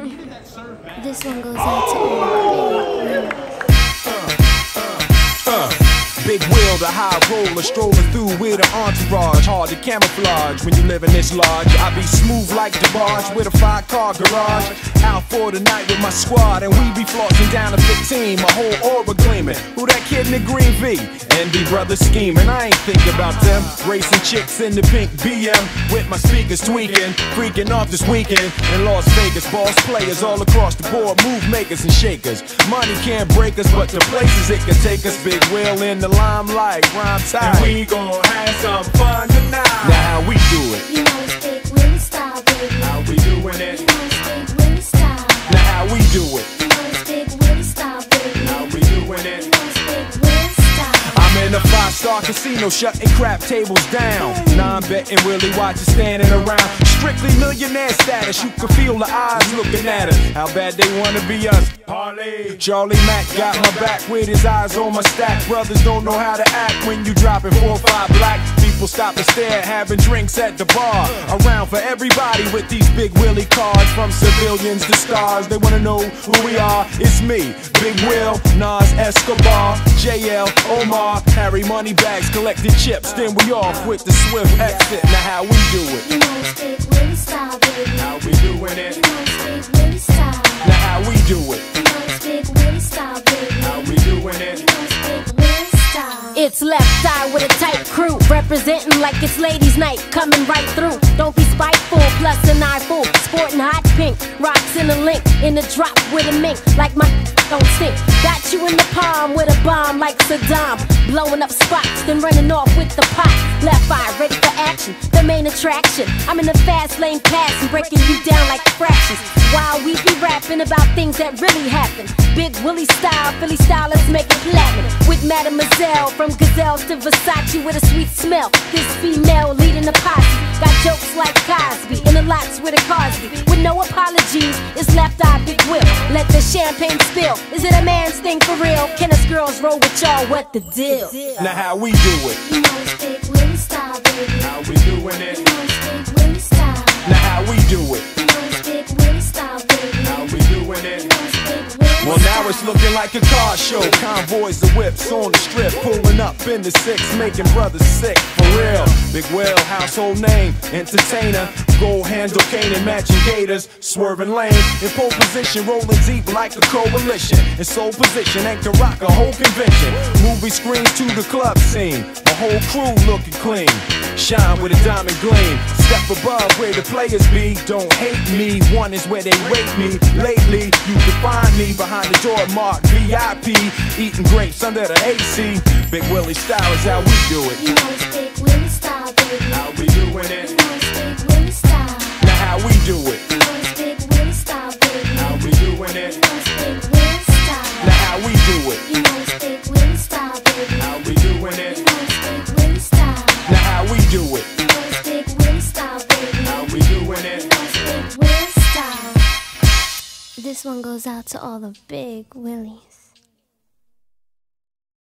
This one goes out to all the Big wheel, the high roller, strolling through with an entourage. Hard to camouflage when you live in this lodge. I be smooth like the barge with a 5-car garage. Out for the night with my squad, and we be flossing down to 15. My whole aura gleaming. Who that kid in the green V? Envy brother scheming. I ain't thinking about them. Racing chicks in the pink BM with my speakers tweaking, freaking off this weekend in Las Vegas. Boss players all across the board, move makers and shakers. Money can't break us, but the places it can take us. Big wheel in the limelight, rhyme tight, and we gon' have some fun tonight. Now how we do it? You know it's Big Willie style, baby. How we doing it? You know it's Big Willie style. Now how we do it? You know it's Big Willie style, baby. How we doing it? You know it's Big Willie style. I'm in a 5-star casino, shutting crap tables down. Now I'm betting Willie watches standing around. Strictly millionaire status, you can feel the eyes looking at us. How bad they wanna be us. Harley. Charlie Mack got my back with his eyes on my stack. Brothers don't know how to act when you dropping 4 or 5 black. People stop and stare, having drinks at the bar. Around for everybody with these Big Willie cards. From civilians to stars, they wanna know who we are. It's me, Big Will, Nas Escobar, JL, Omar, Harry Moneybags, collecting chips. Then we off with the swift exit. Now how we do it? You know it's Big Willie style, baby. How we doing it? You know it's Big Willie style. Now how we do it? You know it's Big Willie style, baby. How we doing it? You know it's Big Willie style. It's left eye with a tight crew, representing like it's ladies' night, coming right through. Don't be spiteful, plus an eye full, sporting hot pink, rocks in a link, in the drop with a mink, like my don't stink. Got you in the palm with a bomb like Saddam, blowing up spots, then running off with the pot. Left eye ready for action, the main attraction. I'm in the fast lane passing, breaking you down like fractions. While we be rapping about things that really happen. Big Willie style, Philly style, let's make it platinum. With Mademoiselle, from Gazelles to Versace with a sweet smell. This female leading the posse, got jokes like Cosby, in the lots with a Cosby. With no apologies, it's left eye Big Will. Let the champagne spill. Is it a man's thing for real? Can us girls roll with y'all? What the deal? Now how we do it? You know it's Big Willie style, baby. How we doing it? You know it's Big Willie style. Now how we do it? You know it's Big Willie style, baby. How we doing it? You know it's Big Willie Well, now it's looking like a car show. Convoys of whips on the strip, pulling up in the 6, making brothers sick, for real. Big Will, household name, entertainer. Gold handle cane and matching gators, swerving lane. In pole position, rolling deep like a coalition. In sole position, and can rock a whole convention. Movie screens to the club scene. The whole crew looking clean. Shine with a diamond gleam. Step above where the players be. Don't hate me, one is where they rate me. Lately, you can find me behind the door marked VIP, eating grapes under the AC. Big Willie style is how we do it. You know it's Big Willie style, baby. How we doing it? You know it's Big Willie style. Now how we do it? You know it's Big Willie style, baby. How we doing it? You know it's Big Willie style. Now how we do it? You know it's Big Willie style, baby. How we doing it? You know it's Big Willie style. Now how we do it? You know it's Big Willie style, baby. How we doing it? You know it's Big Willie style. This one goes out to all the Big Willies.